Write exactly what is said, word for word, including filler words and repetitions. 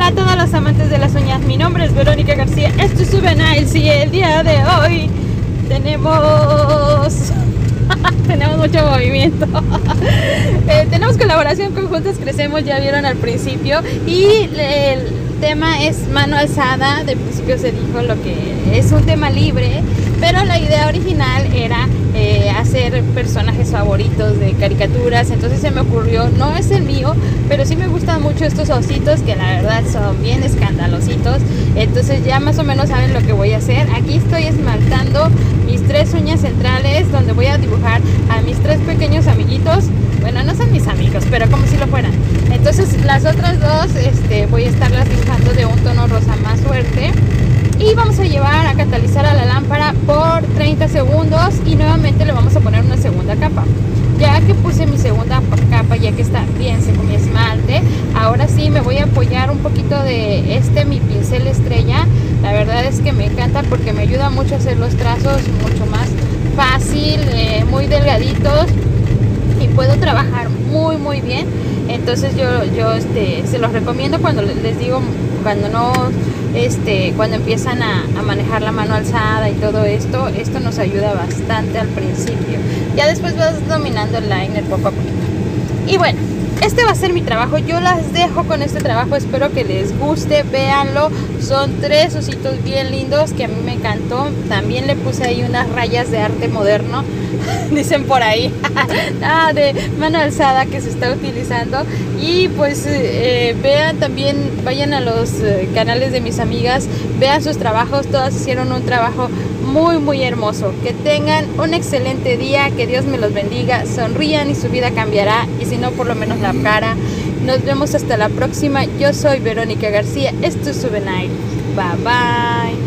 Hola a todos los amantes de las uñas, mi nombre es Verónica García, esto es Juvenile y el día de hoy tenemos tenemos mucho movimiento. eh, tenemos colaboración con Juntas Crecemos, ya vieron al principio, y el tema es mano alzada. De principio se dijo lo que es un tema libre, pero la idea original era eh, hacer personajes favoritos de caricaturas. Entonces se me ocurrió, no es el mío, pero sí me gustan mucho estos ositos que la verdad son bien escandalositos. Entonces ya más o menos saben lo que voy a hacer. Aquí estoy esmaltando mis tres uñas centrales, donde voy a dibujar a mis tres pequeños amiguitos. Bueno, no son mis amigos, pero como si lo fueran. Entonces las otras dos este, voy a estarlas dibujando de un tono rosa más fuerte. Y vamos a llevar a catalizar a la lámpara por treinta segundos y nuevamente le vamos a poner una segunda capa. Ya que puse mi segunda capa, ya que está bien seco mi esmalte, ahora sí me voy a apoyar un poquito de este mi pincel estrella. La verdad es que me encanta porque me ayuda mucho a hacer los trazos mucho más fácil, eh, muy delgaditos, y puedo trabajar muy muy bien. Entonces yo, yo este, se los recomiendo cuando les digo, cuando no este, cuando empiezan a, a manejar la mano alzada y todo esto. Esto nos ayuda bastante al principio, ya después vas dominando el liner poco a poco. Y bueno, este va a ser mi trabajo, yo las dejo con este trabajo, espero que les guste, véanlo. Son tres ositos bien lindos que a mí me encantó. También le puse ahí unas rayas de arte moderno, dicen por ahí, ah, de mano alzada que se está utilizando. Y pues eh, vean también, vayan a los eh, canales de mis amigas, vean sus trabajos, todas hicieron un trabajo muy muy hermoso. Que tengan un excelente día, que Dios me los bendiga, sonrían y su vida cambiará, y si no por lo menos la cara. Nos vemos hasta la próxima. Yo soy Verónica García, esto es Juvenile. Bye bye.